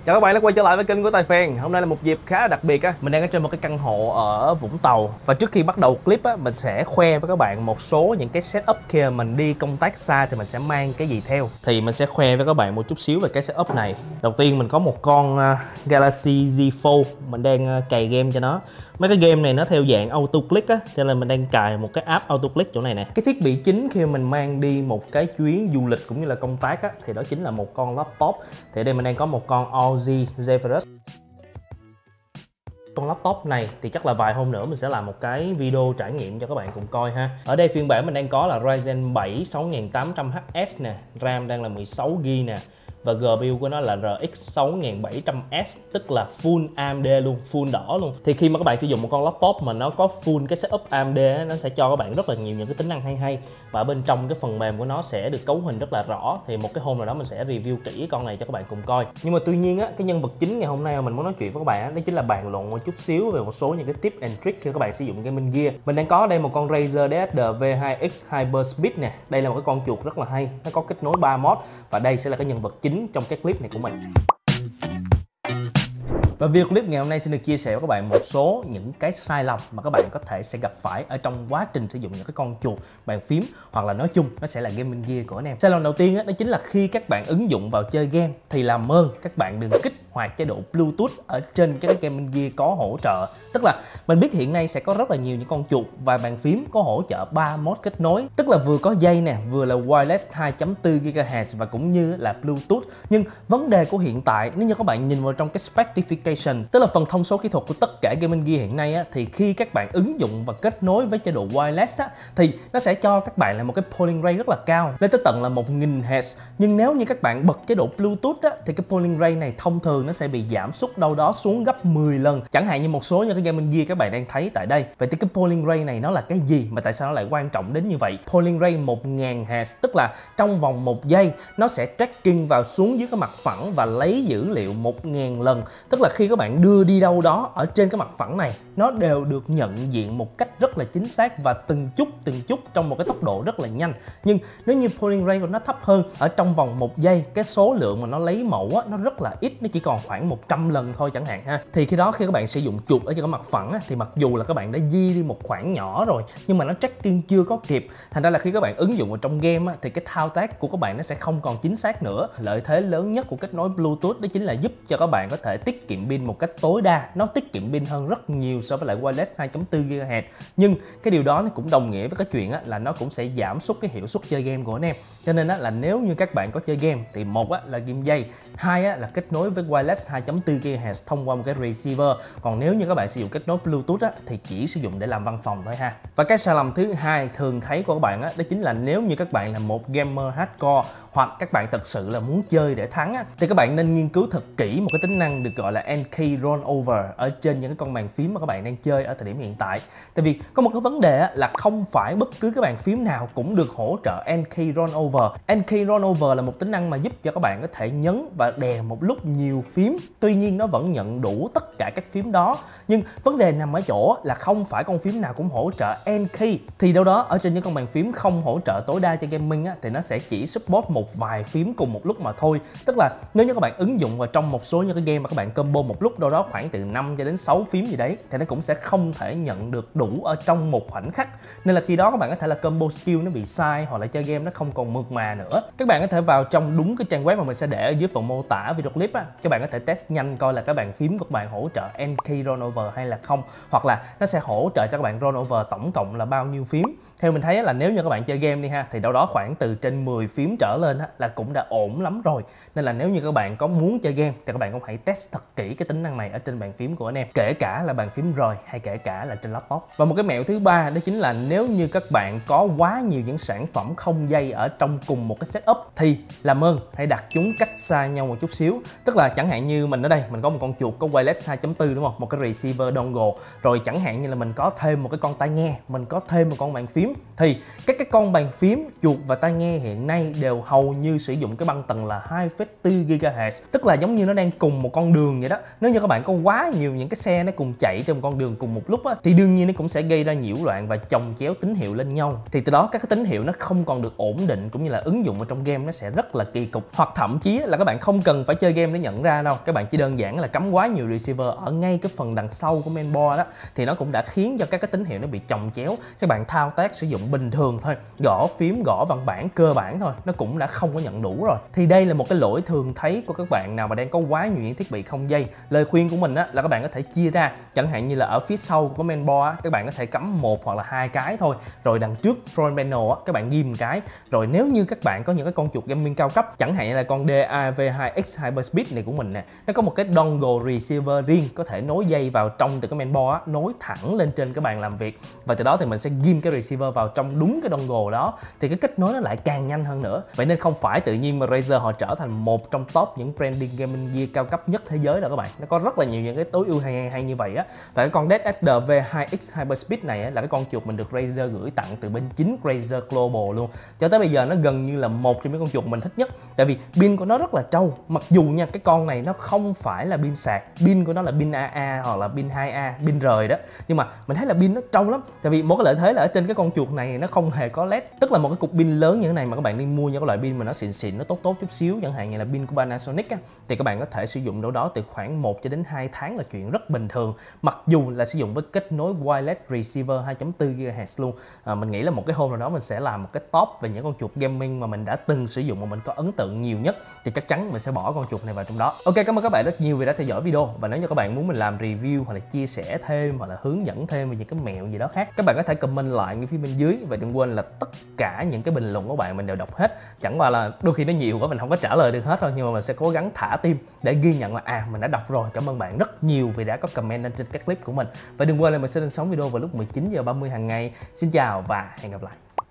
Chào các bạn đã quay trở lại với kênh của Tài Phèn. Hôm nay là một dịp khá là đặc biệt á. Mình đang ở trên một cái căn hộ ở Vũng Tàu. Và trước khi bắt đầu clip á, mình sẽ khoe với các bạn một số những cái setup khi mình đi công tác xa thì mình sẽ mang cái gì theo. Thì mình sẽ khoe với các bạn một chút xíu về cái setup này. Đầu tiên mình có một con Galaxy Z Fold. Mình đang cài game cho nó. Mấy cái game này nó theo dạng auto click á, cho nên mình đang cài một cái app auto click chỗ này nè. Cái thiết bị chính khi mình mang đi một cái chuyến du lịch cũng như là công tác á, thì đó chính là một con laptop. Thì ở đây mình đang có một con ROG Zephyrus. Con laptop này thì chắc là vài hôm nữa mình sẽ làm một cái video trải nghiệm cho các bạn cùng coi ha. Ở đây phiên bản mình đang có là Ryzen 7 6800HS nè, RAM đang là 16GB nè. Và GPU của nó là RX 6700S, tức là full AMD luôn, full đỏ luôn. Thì khi mà các bạn sử dụng một con laptop mà nó có full cái setup AMD á, nó sẽ cho các bạn rất là nhiều những cái tính năng hay. Và bên trong cái phần mềm của nó sẽ được cấu hình rất là rõ. Thì một cái hôm nào đó mình sẽ review kỹ con này cho các bạn cùng coi. Nhưng mà tuy nhiên á, cái nhân vật chính ngày hôm nay mà mình muốn nói chuyện với các bạn á, đó chính là bàn luận một chút xíu về một số những cái tip and trick khi các bạn sử dụng gaming gear. Mình đang có ở đây một con Razer DSD V2X Hyperspeed nè. Đây là một cái con chuột rất là hay, nó có kết nối 3 mod và đây sẽ là cái nhân vật chính trong cái clip này của mình. Và video clip ngày hôm nay xin được chia sẻ với các bạn một số những cái sai lầm mà các bạn có thể sẽ gặp phải ở trong quá trình sử dụng những cái con chuột, bàn phím hoặc là nói chung nó sẽ là gaming gear của anh em. Sai lầm đầu tiên đó chính là khi các bạn ứng dụng vào chơi game thì làm ơn các bạn đừng kích hoạt chế độ Bluetooth ở trên cái gaming gear có hỗ trợ. Tức là mình biết hiện nay sẽ có rất là nhiều những con chuột và bàn phím có hỗ trợ 3 mod kết nối, tức là vừa có dây nè, vừa là wireless 2.4 GHz và cũng như là Bluetooth. Nhưng vấn đề của hiện tại, nếu như các bạn nhìn vào trong cái specification, tức là phần thông số kỹ thuật của tất cả gaming gear hiện nay á, thì khi các bạn ứng dụng và kết nối với chế độ wireless á, thì nó sẽ cho các bạn là một cái polling rate rất là cao, lên tới tận là 1000 Hz. Nhưng nếu như các bạn bật chế độ Bluetooth á, thì cái polling rate này thông thường nó sẽ bị giảm sút đâu đó xuống gấp 10 lần. Chẳng hạn như một số những cái gaming gear các bạn đang thấy tại đây. Vậy thì cái polling rate này nó là cái gì mà tại sao nó lại quan trọng đến như vậy? Polling rate 1000 Hz tức là trong vòng 1 giây nó sẽ tracking vào xuống dưới cái mặt phẳng và lấy dữ liệu 1000 lần. Tức là khi các bạn đưa đi đâu đó ở trên cái mặt phẳng này, nó đều được nhận diện một cách rất là chính xác và từng chút trong một cái tốc độ rất là nhanh. Nhưng nếu như polling rate của nó thấp hơn, ở trong vòng 1 giây cái số lượng mà nó lấy mẫu á, nó rất là ít, nó chỉ còn khoảng 100 lần thôi chẳng hạn ha. Thì khi đó khi các bạn sử dụng chuột ở trên cái mặt phẳng á, thì mặc dù là các bạn đã di đi một khoảng nhỏ rồi nhưng mà nó tracking chưa có kịp. Thành ra là khi các bạn ứng dụng vào trong game á, thì cái thao tác của các bạn nó sẽ không còn chính xác nữa. Lợi thế lớn nhất của kết nối Bluetooth đó chính là giúp cho các bạn có thể tiết kiệm pin một cách tối đa. Nó tiết kiệm pin hơn rất nhiều so với lại wireless 2.4 GHz. Nhưng cái điều đó nó cũng đồng nghĩa với cái chuyện á, là nó cũng sẽ giảm sút cái hiệu suất chơi game của anh em. Cho nên á, là nếu như các bạn có chơi game thì một á, là ghim dây, hai á, là kết nối với wireless 2.4 GHz thông qua một cái receiver. Còn nếu như các bạn sử dụng kết nối Bluetooth á, thì chỉ sử dụng để làm văn phòng thôi ha. Và cái sai lầm thứ hai thường thấy của các bạn á, đó chính là nếu như các bạn là một gamer hardcore hoặc các bạn thật sự là muốn chơi để thắng á, thì các bạn nên nghiên cứu thật kỹ một cái tính năng được gọi là NK Rollover ở trên những cái con bàn phím mà các bạn đang chơi ở thời điểm hiện tại. Tại vì có một cái vấn đề á, là không phải bất cứ cái bàn phím nào cũng được hỗ trợ NK Rollover. NK Rollover là một tính năng mà giúp cho các bạn có thể nhấn và đè một lúc nhiều phím. Tuy nhiên nó vẫn nhận đủ tất cả các phím đó. Nhưng vấn đề nằm ở chỗ là không phải con phím nào cũng hỗ trợ NK. Thì đâu đó ở trên những con bàn phím không hỗ trợ tối đa cho gaming á, thì nó sẽ chỉ support một vài phím cùng một lúc mà thôi. Tức là nếu như các bạn ứng dụng vào trong một số những cái game mà các bạn combo một lúc đâu đó khoảng từ 5 cho đến 6 phím gì đấy, thì nó cũng sẽ không thể nhận được đủ ở trong một khoảnh khắc. Nên là khi đó các bạn có thể là combo skill nó bị sai hoặc là chơi game nó không còn mượt mà nữa. Các bạn có thể vào trong đúng cái trang web mà mình sẽ để ở dưới phần mô tả video clip á, các bạn có thể test nhanh coi là cái bàn phím của các bạn hỗ trợ NK Rollover hay là không, hoặc là nó sẽ hỗ trợ cho các bạn Rollover tổng cộng là bao nhiêu phím. Theo mình thấy là nếu như các bạn chơi game đi ha, thì đâu đó khoảng từ trên 10 phím trở lên á, là cũng đã ổn lắm rồi. Nên là nếu như các bạn có muốn chơi game thì các bạn cũng hãy test thật kỹ cái tính năng này ở trên bàn phím của anh em, kể cả là bàn phím rời hay kể cả là trên laptop. Và một cái mẹo thứ ba đó chính là nếu như các bạn có quá nhiều những sản phẩm không dây ở trong cùng một cái setup thì làm ơn hãy đặt chúng cách xa nhau một chút xíu. Tức là chẳng hạn như mình ở đây mình có một con chuột có wireless 2.4 đúng không, một cái receiver dongle, rồi chẳng hạn như là mình có thêm một cái con tai nghe, mình có thêm một con bàn phím, thì các cái con bàn phím, chuột và tai nghe hiện nay đều hầu như sử dụng cái băng tần là 2,4 GHz, tức là giống như nó đang cùng một con đường vậy đó. nếu như các bạn có quá nhiều những cái xe nó cùng chạy trên con đường cùng một lúc á, thì đương nhiên nó cũng sẽ gây ra nhiễu loạn và chồng chéo tín hiệu lên nhau, thì từ đó các cái tín hiệu nó không còn được ổn định, cũng như là ứng dụng ở trong game nó sẽ rất là kỳ cục. Hoặc thậm chí là các bạn không cần phải chơi game để nhận ra đâu, các bạn chỉ đơn giản là cắm quá nhiều receiver ở ngay cái phần đằng sau của mainboard đó, thì nó cũng đã khiến cho các cái tín hiệu nó bị chồng chéo. Các bạn thao tác sử dụng bình thường thôi, gõ phím, gõ văn bản cơ bản thôi, nó cũng đã không có nhận đủ rồi. Thì đây là một cái lỗi thường thấy của các bạn nào mà đang có quá nhiều những thiết bị không dây. Lời khuyên của mình á, là các bạn có thể chia ra, chẳng hạn như là ở phía sau của mainboard á, các bạn có thể cắm một hoặc là hai cái thôi, rồi đằng trước front panel á, các bạn ghim một cái. Rồi nếu như các bạn có những cái con chuột gaming cao cấp, chẳng hạn như là con DAV2X Hyperspeed này của mình nè, nó có một cái dongle receiver riêng, có thể nối dây vào trong từ cái mainboard á, nối thẳng lên trên cái bàn làm việc, và từ đó thì mình sẽ ghim cái receiver vào trong đúng cái dongle đó, thì cái kết nối nó lại càng nhanh hơn nữa. Vậy nên không phải tự nhiên mà Razer họ trở thành một trong top những branding gaming gear cao cấp nhất thế giới đâu các bạn. Nó có rất là nhiều những cái tối ưu hay như vậy á. Và cái con DSD V2X Hyperspeed này á, là cái con chuột mình được Razer gửi tặng từ bên chính Razer Global luôn. Cho tới bây giờ nó gần như là một trong những con chuột mình thích nhất, tại vì pin của nó rất là trâu. Mặc dù nha, cái con này nó không phải là pin sạc, pin của nó là pin AA hoặc là pin 2A, pin rời đó, nhưng mà mình thấy là pin nó trâu lắm. Tại vì một cái lợi thế là ở trên cái con chuột này nó không hề có led, tức là một cái cục pin lớn như thế này mà các bạn đi mua những cái loại pin mà nó xịn nó tốt chút xíu, chẳng hạn như là pin của Panasonic á, thì các bạn có thể sử dụng đâu đó từ khoảng 1 cho đến 2 tháng là chuyện rất bình thường, mặc dù là sử dụng với kết nối wireless receiver 2.4 GHz luôn. Mình nghĩ là một cái hôm nào đó mình sẽ làm một cái top về những con chuột gaming mà mình đã từng sử dụng mà mình có ấn tượng nhiều nhất, thì chắc chắn mình sẽ bỏ con chuột này vào trong đó. Ok, cảm ơn các bạn rất nhiều vì đã theo dõi video, và nếu như các bạn muốn mình làm review hoặc là chia sẻ thêm hoặc là hướng dẫn thêm về những cái mẹo gì đó khác, các bạn có thể comment lại ngay phía bên dưới. Và đừng quên là tất cả những cái bình luận của bạn mình đều đọc hết, chẳng qua là đôi khi nó nhiều quá mình không có trả lời được hết thôi, nhưng mà mình sẽ cố gắng thả tim để ghi nhận là mình đã đọc rồi. Cảm ơn bạn rất nhiều vì đã có comment lên trên các clip của mình. Và đừng quên là mình sẽ lên sóng video vào lúc 19h30 hàng ngày. Xin chào và hẹn gặp lại.